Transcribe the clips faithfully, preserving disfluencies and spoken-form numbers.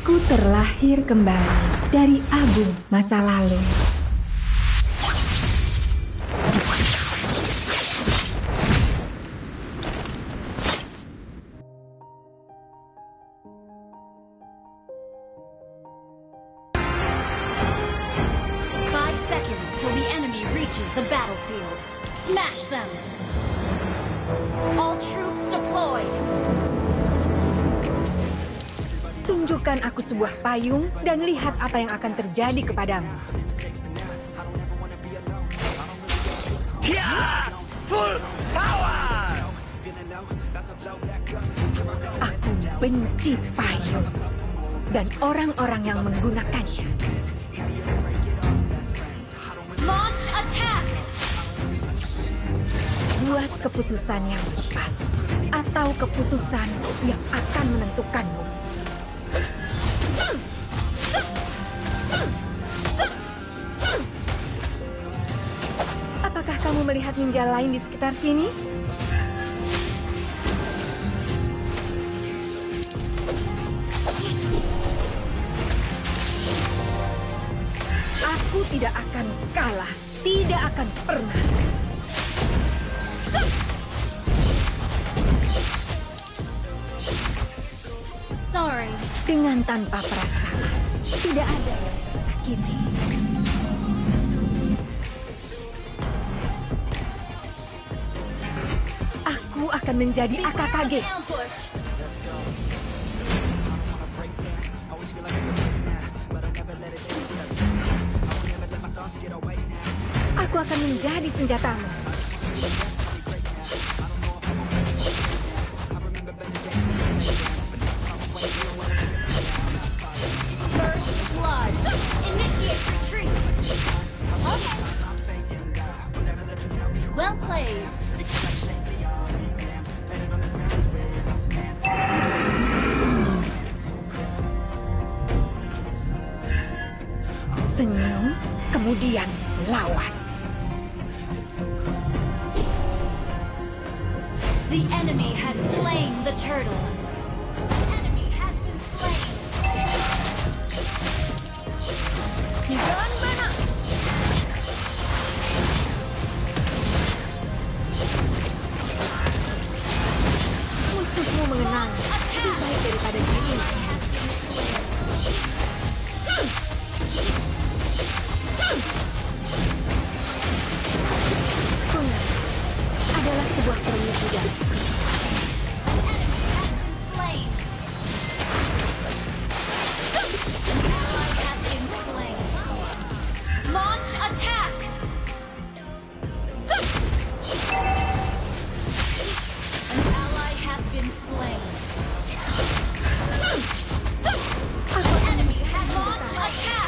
Aku terlahir kembali dari abu masa lalu. Five seconds till the enemy reaches the battlefield. Smash them! All troops deployed. Tunjukkan aku sebuah payung dan lihat apa yang akan terjadi kepadamu. Full power! Aku benci payung dan orang-orang yang menggunakannya. Launch attack! Buat keputusan yang tepat atau keputusan yang akan menentukanmu. Apakah kamu melihat ninja lain di sekitar sini? Aku tidak akan kalah, tidak akan pernah. Sorry. Dengan tanpa perasaan, tidak ada yang tersakiti. Aku akan menjadi A K K G. Ambush! Aku akan menjadi senjatamu. First blood! Initiate retreat! Okay. Well played. Senyum, kemudian lawan. The enemy has slain the turtle. The enemy has been slain. Hiburan mana? Musuhmu mengenang lebih baik daripada dirimu. Punah adalah sebuah perwujudan. Slain. An ally has been slain. Launch attack! An ally has been slain. Aku akan Enemy has launched attack!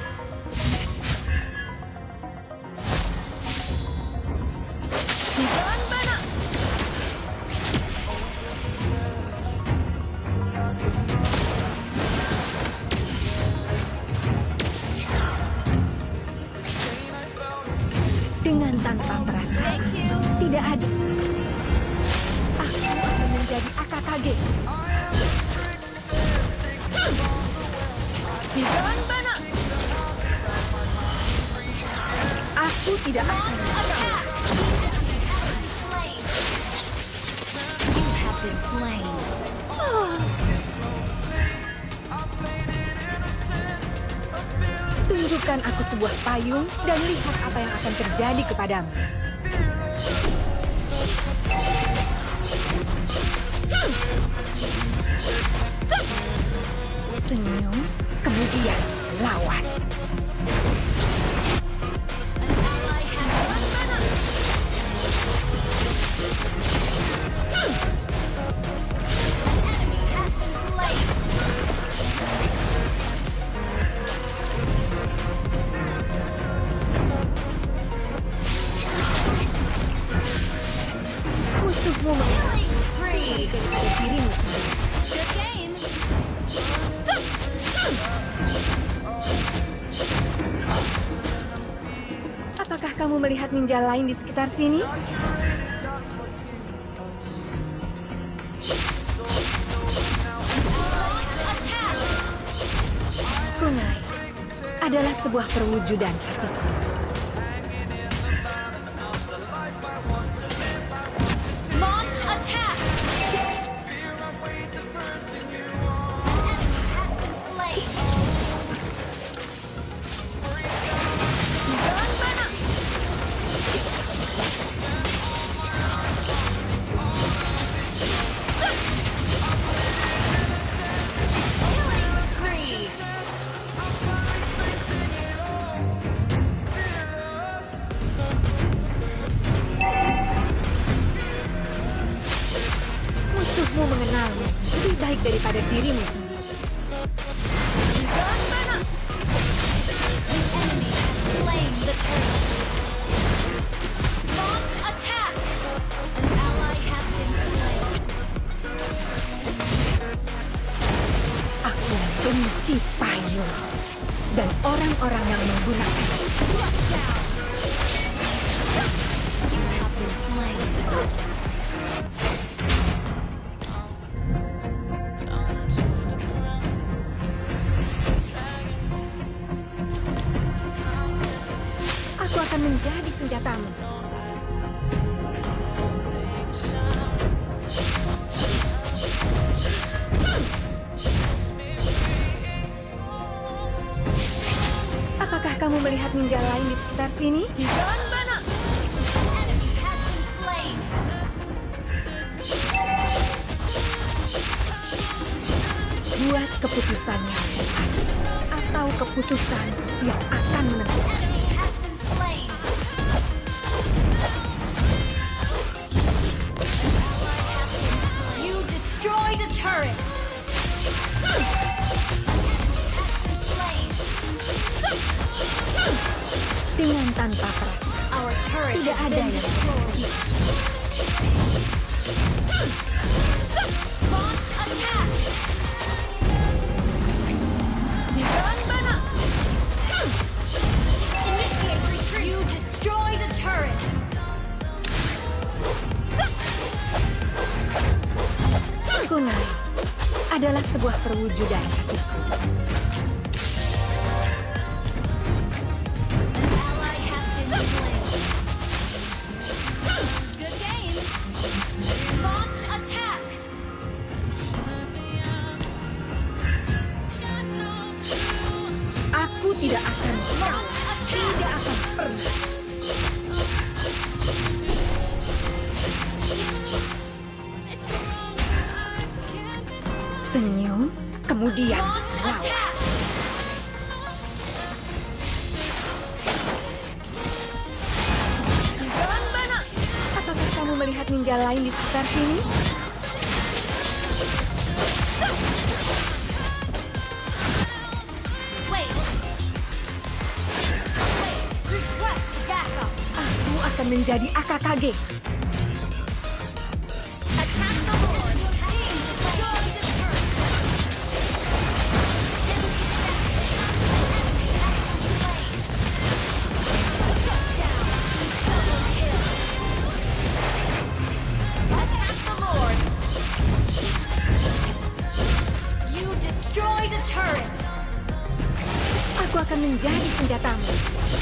Hiburan mana? dengan tanpa perasaan. Thank you. Tidak ada. Aku akan menjadi A K K G. Hiburan mana? Aku tidak akan Launch attack! Slain. You have been slain. tunjukkan aku sebuah payung dan lihat apa yang akan terjadi kepadamu. Senyum, kemudian lawan. An ally has one mana. An enemy has been slain. Musuhmu Killing spree. daripada dirimu sendiri. Good game. Apakah kamu melihat ninja lain di sekitar sini? Attack. Kunai adalah sebuah perwujudan hatiku. Launch attack! An enemy has been slain. Gun mana? Killing spree! Musuhmu mengenalmu lebih baik daripada dirimu sendiri. Gun mana? The enemy has slain the turtle. Launch attack! An ally has been slain. Aku benci payung dan orang-orang yang menggunakannya. Shut down! You have been slain. Aku akan menjadi senjatamu. Apakah kamu melihat ninja lain di sekitar sini? Gun mana? Enemy has been slain. Buat keputusan yang tepat atau keputusan yang akan menentukan. Enemy has been slain. Ally has been slain. You destroyed a turret. Enemy has been slain. Dengan tanpa perasaan, Our turret tidak has ada been yang destroyed. Launch attack. Gun mana? Initiate retreat. You destroyed a turret. Kunai adalah sebuah perwujudan hatiku. An ally has been slain. Good game. Launch attack. Aku tidak akan kalah. Launch attack. Tidak akan pernah. Senyum, kemudian Launch lawan. attack. Gun mana? Apakah kamu melihat ninja lain di sekitar sini? Wait. Wait. Request backup. Aku akan menjadi A K K G. Attack the Lord. Team destroy the turret. Enemy slain. Shut down. Double kill. Attack the Lord. You destroyed a turret. Aku akan menjadi senjatamu.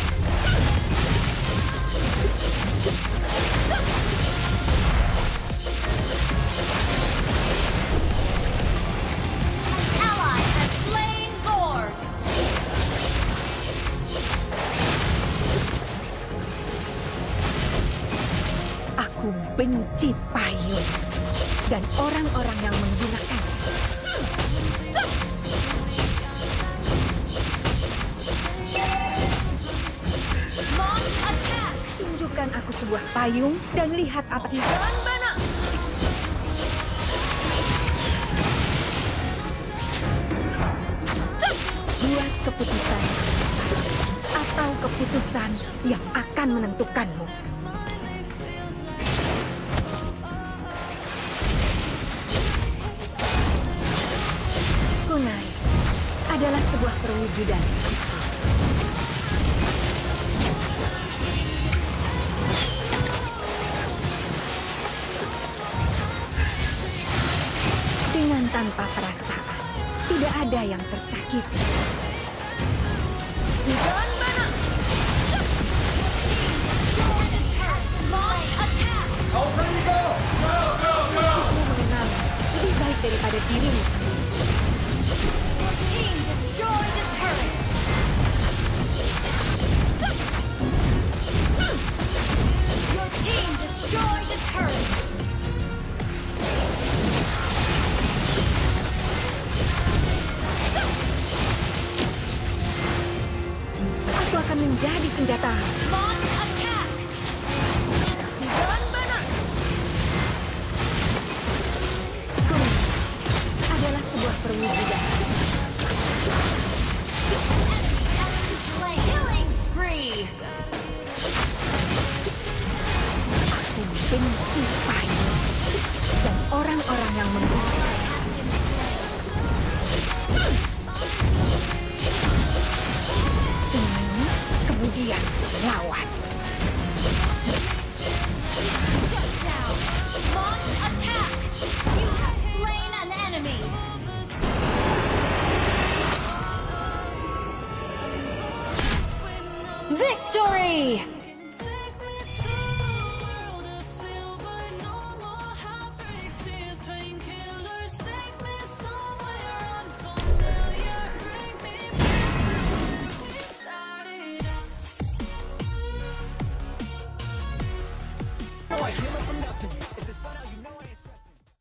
Ally has slain Lord. Aku benci payung dan orang-orang yang menggunakannya. Launch attack. Tunjukkan aku sebuah payung dan lihat apa itu. Gun mana? Buat keputusan yang tepat atau keputusan yang akan menentukanmu. Kunai adalah sebuah perwujudan. Dengan tanpa perasaan, tidak ada yang tersakiti. Hidan Bana. Destroy the turret. Launch attack. Kamu mengenal lebih baik daripada dirimu sendiri. Your team destroyed a turret. Your team destroyed a turret. Aku akan menjadi senjata. Launch